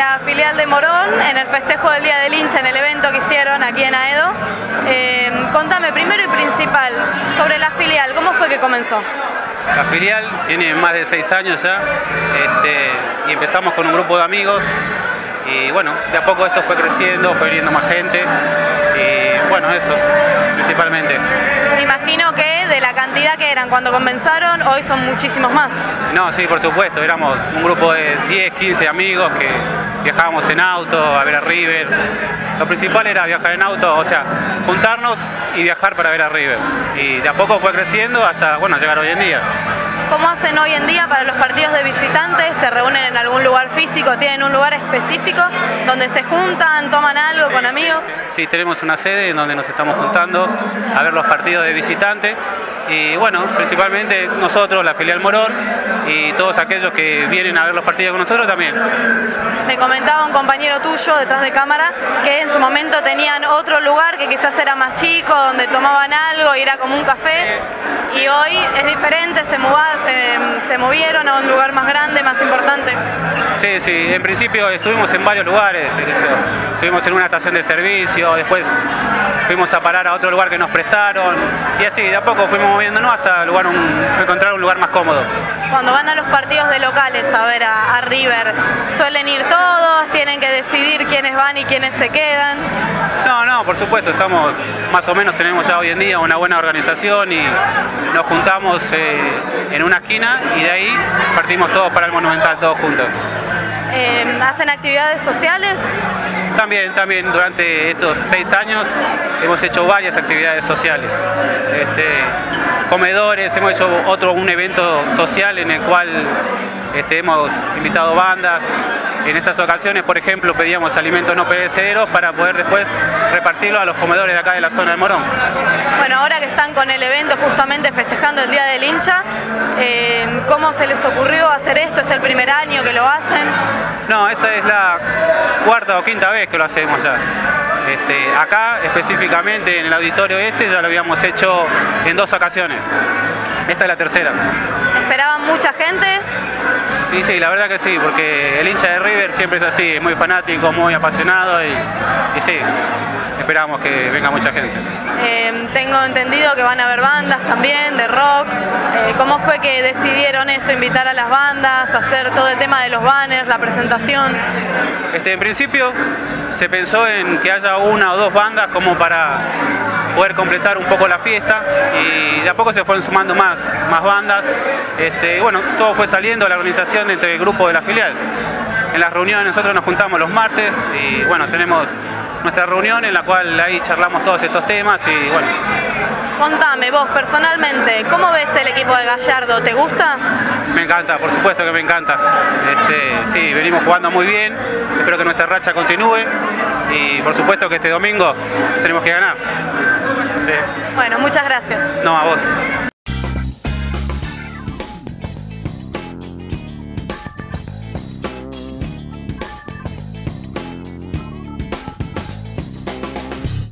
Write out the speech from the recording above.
la filial de Morón en el festejo del Día del Hincha, en el evento que hicieron aquí en Aedo. Contame primero y principal sobre la filial, ¿cómo fue que comenzó? La filial tiene más de 6 años ya y empezamos con un grupo de amigos y bueno, de a poco esto fue creciendo, fue viniendo más gente y bueno, eso principalmente. Me imagino que de la cantidad que eran cuando comenzaron, hoy son muchísimos más. No, sí, por supuesto, éramos un grupo de 10, 15 amigos que viajábamos en auto a ver a River. Lo principal era viajar en auto, o sea, juntarnos y viajar para ver a River. Y de a poco fue creciendo hasta, bueno, llegar hoy en día. ¿Cómo hacen hoy en día para los partidos de visitantes? ¿Se reúnen en algún lugar físico? ¿Tienen un lugar específico donde se juntan, toman algo con amigos? Sí, tenemos una sede en donde nos estamos juntando a ver los partidos de visitantes. Y bueno, principalmente nosotros, la filial Morón, y todos aquellos que vienen a ver los partidos con nosotros también. Me comentaba un compañero tuyo detrás de cámara que en su momento tenían otro lugar que quizás era más chico, donde tomaban algo y era como un café, y hoy es diferente, se movieron a un lugar más grande, más importante. Sí, sí, en principio estuvimos en varios lugares, estuvimos en una estación de servicio, después fuimos a parar a otro lugar que nos prestaron, y así de a poco fuimos moviéndonos hasta encontrar un lugar más cómodo. Cuando van a los partidos de locales a ver a River, ¿suelen ir todos? ¿Tienen que decidir quiénes van y quiénes se quedan? No, por supuesto, estamos más o menos, tenemos ya hoy en día una buena organización y nos juntamos en una esquina y de ahí partimos todos para el Monumental, todos juntos. ¿Hacen actividades sociales? También durante estos 6 años hemos hecho varias actividades sociales. Comedores, hemos hecho un evento social en el cual hemos invitado bandas. En estas ocasiones, por ejemplo, pedíamos alimentos no perecederos para poder después repartirlos a los comedores de acá de la zona de Morón. Bueno, ahora que están con el evento justamente festejando el Día del Hincha, ¿cómo se les ocurrió hacer esto? ¿Es el primer año que lo hacen? No, esta es la 4ª o 5ª vez que lo hacemos ya. Acá específicamente en el auditorio ya lo habíamos hecho en 2 ocasiones. Esta es la 3ª. ¿Esperaban mucha gente? Sí, la verdad que sí, porque el hincha de River siempre es así, es muy fanático, muy apasionado y sí, esperamos que venga mucha gente. Tengo entendido que van a haber bandas también de rock. ¿Cómo fue que decidieron eso, invitar a las bandas, hacer todo el tema de los banners, la presentación? En principio se pensó en que haya 1 o 2 bandas como para poder completar un poco la fiesta y de a poco se fueron sumando más bandas. Bueno, todo fue saliendo de la organización entre el grupo de la filial. En las reuniones nosotros nos juntamos los martes y bueno, tenemos nuestra reunión en la cual ahí charlamos todos estos temas y bueno. Contame vos personalmente, ¿cómo ves el equipo de Gallardo? ¿Te gusta? Me encanta, por supuesto que me encanta. Sí, venimos jugando muy bien, espero que nuestra racha continúe y por supuesto que este domingo tenemos que ganar. Sí. Bueno, muchas gracias. No, a vos.